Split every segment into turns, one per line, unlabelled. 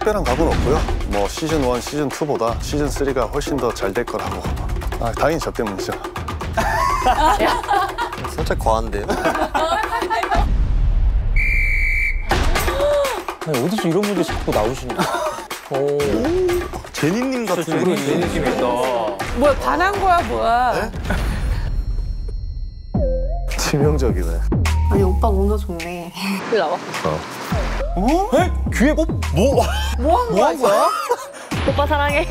특별한 각오는 없고요. 뭐 시즌 1, 시즌 2보다 시즌 3가 훨씬 더 잘 될 거라고. 아, 당연히 저 때문이죠.
살짝 과한데요?
아니, 어디서 이런 분들 자꾸 나오시냐? 오.
제니님 같은
제니 느낌이 있다.
뭐야, 반한 거야, 뭐야?
네? 치명적이네.
아니 오빠 몸도 좋네.
그 나와.
어? 에? 귀에 뭐?
뭐 한 거야?
오빠 사랑해.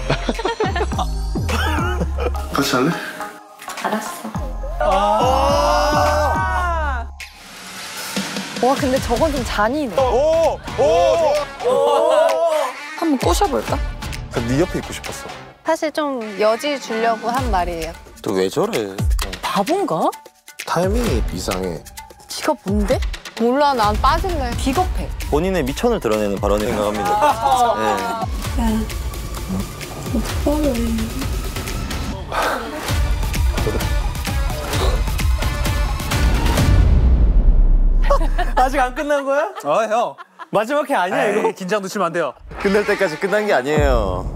같이 할래?
알았어.
와, 근데 저건 좀 잔인해. 한번 꼬셔볼까?
네 옆에 있고 싶었어.
사실 좀 여지 주려고 한 말이에요.
또 왜 저래?
바본가?
타이밍이 이상해.
네가 뭔데?
몰라, 난 빠질래.
비겁해.
본인의 미천을 드러내는 발언이 생각합니다. 네.
아직 안 끝난 거야? 형. 마지막 회 아니야, 이거? 긴장 놓치면 안 돼요.
끝날 때까지 끝난 게 아니에요.